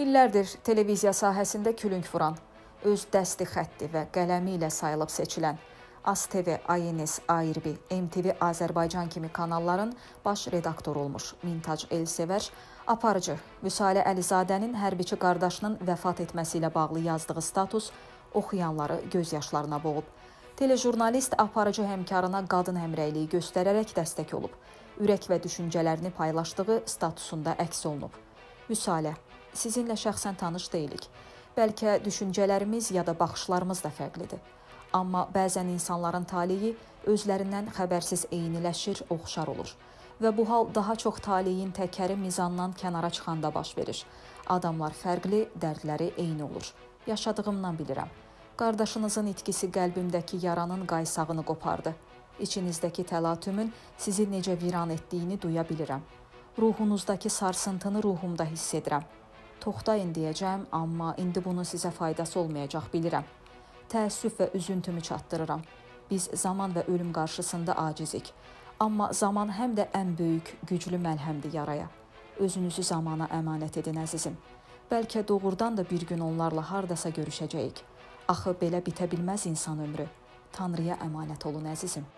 İllərdir televiziya sahəsində külünk vuran, öz dəsti xətti və qələmi ilə sayılıb seçilən AzTV, ANS, ARB, MTV Azərbaycan kimi kanalların baş redaktoru olmuş Mintac Elsevər, aparıcı Vüsalə Əlizadənin hərbiçi qardaşının vəfat etməsi ilə bağlı yazdığı status oxuyanları göz yaşlarına boğub. Telejurnalist aparıcı həmkarına qadın həmrəyliyi göstərərək dəstək olub. Ürək və düşüncələrini paylaşdığı statusunda əks olunub. Vüsalə, sizinlə şəxsən tanış deyilik. Bəlkə düşüncələrimiz ya da baxışlarımız da fərqlidir. Amma bəzən insanların taleyi özlərindən xəbərsiz eyniləşir, oxşar olur. Və bu hal daha çox taleyin təkəri mizandan kənara çıxanda baş verir. Adamlar fərqli, dərdləri eyni olur. Yaşadığımdan bilirəm. Qardaşınızın itkisi qəlbimdəki yaranın qaysağını qopardı. İçinizdəki təlatümün sizi necə viran etdiyini duya bilirəm. Ruhunuzdakı sarsıntını ruhumda hiss edirəm. Toxtayın deyəcəm, amma indi bunun sizə faydası olmayacaq bilirəm. Təəssüf və üzüntümü çatdırıram. Biz zaman və ölüm qarşısında acizik. Amma zaman həm də ən böyük, güclü məlhəmdir yaraya. Özünüzü zamana əmanət edin əzizim. Bəlkə doğrudan da bir gün onlarla hardasa görüşəcəyik. Axı belə bitə bilməz insan ömrü. Tanrıya əmanət olun əzizim.